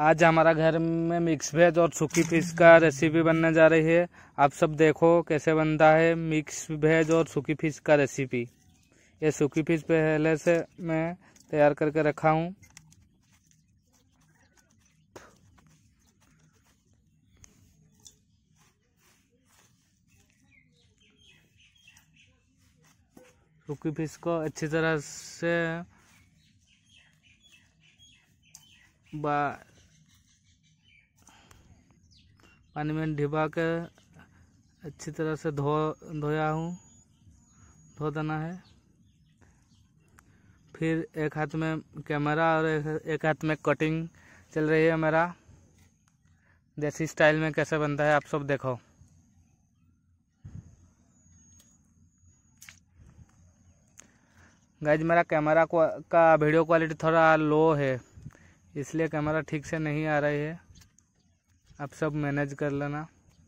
आज हमारा घर में मिक्स वेज और सूखी फिश का रेसिपी बनने जा रही है। आप सब देखो कैसे बनता है मिक्स वेज और सूखी फिश का रेसिपी। ये सूखी फिश पहले से मैं तैयार करके रखा हूँ। सूखी फिश को अच्छी तरह से पानी में भिगा के अच्छी तरह से धोया हूँ, धो देना है। फिर एक हाथ में कैमरा और एक हाथ में कटिंग चल रही है मेरा। देसी स्टाइल में कैसे बनता है आप सब देखो। गाइज मेरा कैमरा का वीडियो क्वालिटी थोड़ा लो है, इसलिए कैमरा ठीक से नहीं आ रही है। आप सब मैनेज कर लेना।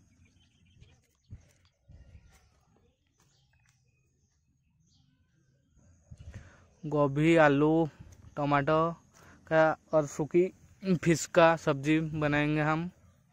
गोभी, आलू, टमाटो का और सूखी फिश का सब्जी बनाएंगे हम।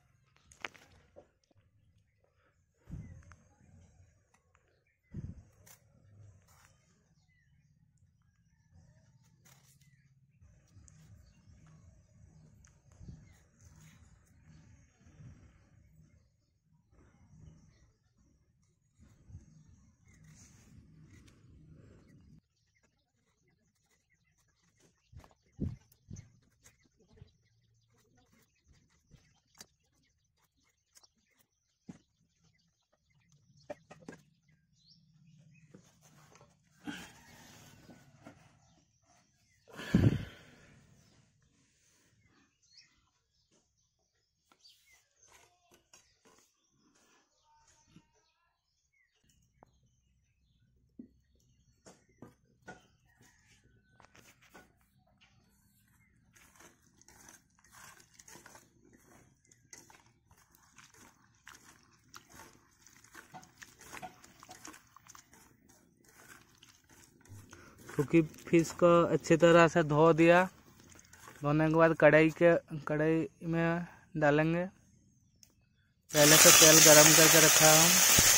सूखी फिश को अच्छी तरह से धो दिया। धोने के बाद कढ़ाई में डालेंगे। पहले से तेल गरम करके रखा हूँ।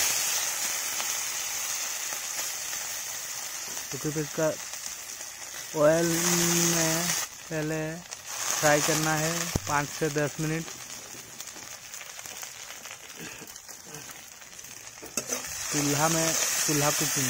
सूखी फिश का ऑयल में पहले फ्राई करना है 5 से 10 मिनट। चूल्हा कुकिंग।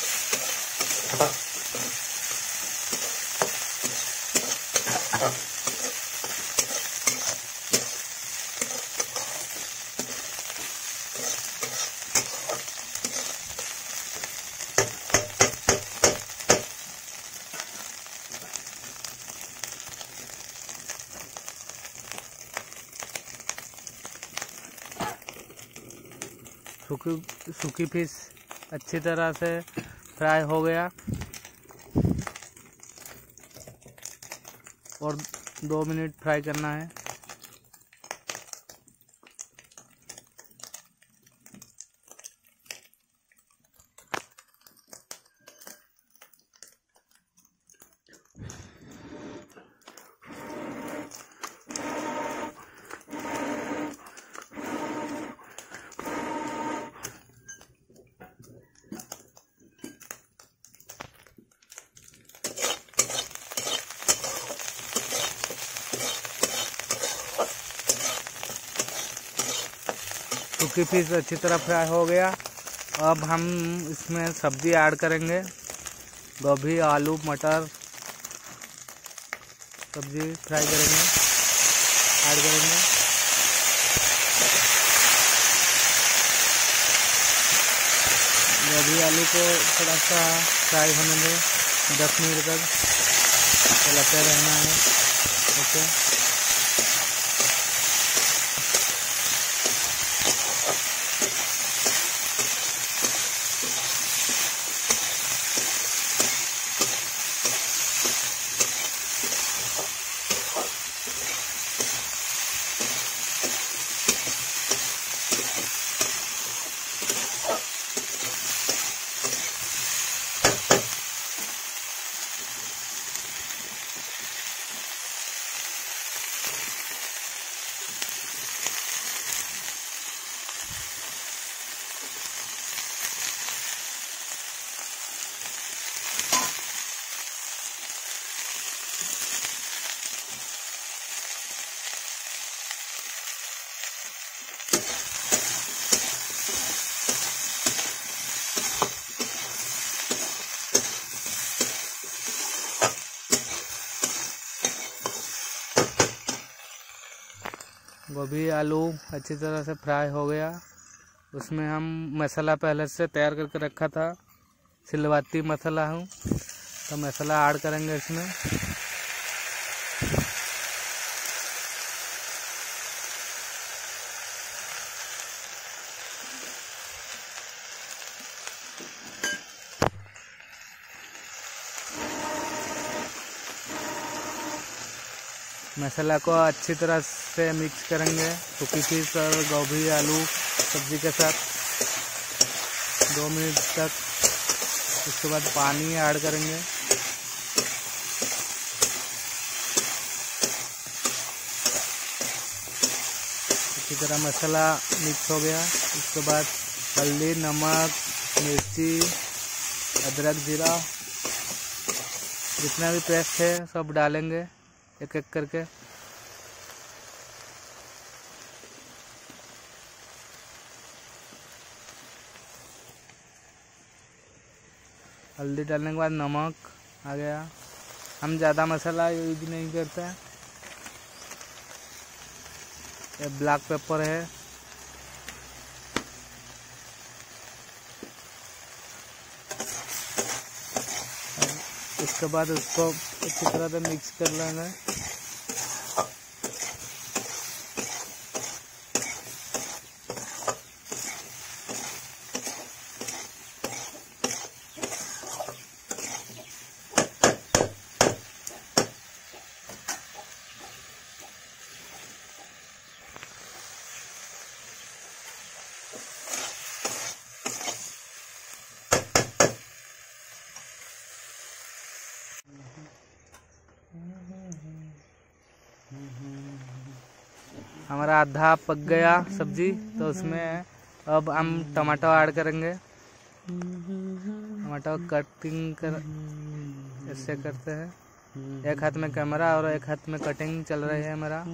सूखी फिश अच्छी तरह से फ्राई हो गया और 2 मिनट फ्राई करना है। सूखी फिश अच्छी तरह फ्राई हो गया। अब हम इसमें सब्जी ऐड करेंगे। गोभी, आलू, मटर सब्जी फ्राई करेंगे, ऐड करेंगे। गोभी आलू को थोड़ा सा फ्राई होने दें 10 मिनट तक चलाते रहना है। ओके। गोभी आलू अच्छी तरह से फ्राई हो गया। उसमें हम मसाला पहले से तैयार करके रखा था, सिलवट्टी मसाला हूँ, तो मसाला ऐड करेंगे इसमें। मसाला को अच्छी तरह से मिक्स करेंगे सूखी फिश और गोभी आलू सब्जी के साथ 2 मिनट तक। उसके बाद पानी ऐड करेंगे। अच्छी तरह मसाला मिक्स हो गया। उसके बाद हल्दी, नमक, मिर्ची, अदरक, जीरा जितना भी पेस्ट है सब डालेंगे एक एक करके। हल्दी डालने के बाद नमक आ गया। हम ज़्यादा मसाला यूज नहीं करते हैं। ये ब्लैक पेपर है। उसके बाद उसको अच्छी तरह से मिक्स कर लेंगे। हमारा आधा पक गया सब्जी, तो उसमें अब हम टमाटर ऐड करेंगे। टमाटर कटिंग कर ऐसे करते हैं। एक हाथ में कैमरा और एक हाथ में कटिंग चल रही है मेरा।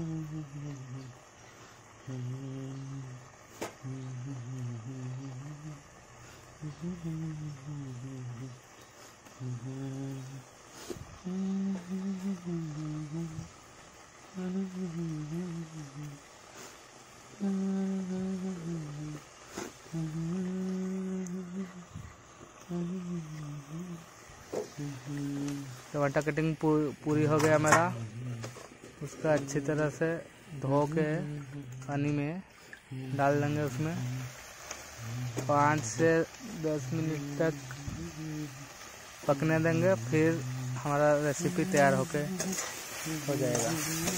टमाटर कटिंग पूरी हो गया मेरा। उसका अच्छी तरह से धो के पानी में डाल देंगे। उसमें 5 से 10 मिनट तक पकने देंगे, फिर हमारा रेसिपी तैयार होके हो जाएगा।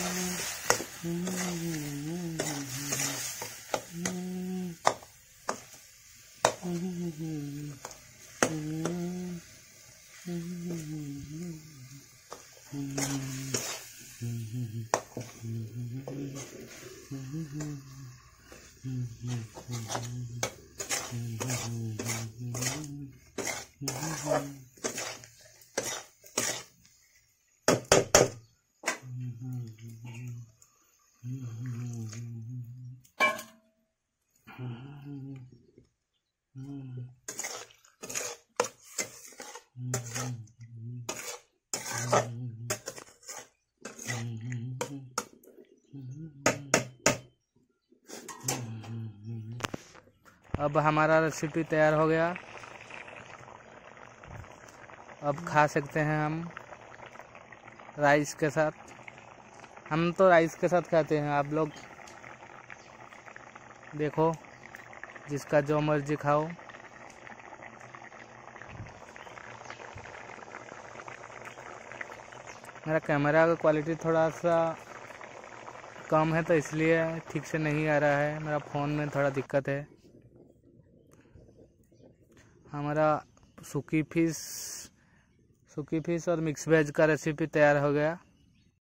अब हमारा रेसिपी तैयार हो गया। अब खा सकते हैं हम राइस के साथ। हम तो राइस के साथ खाते हैं, आप लोग देखो, जिसका जो मर्जी खाओ। मेरा कैमरा का क्वालिटी थोड़ा सा कम है, तो इसलिए ठीक से नहीं आ रहा है। मेरा फ़ोन में थोड़ा दिक्कत है। हमारा सूखी फिश और मिक्स वेज का रेसिपी तैयार हो गया।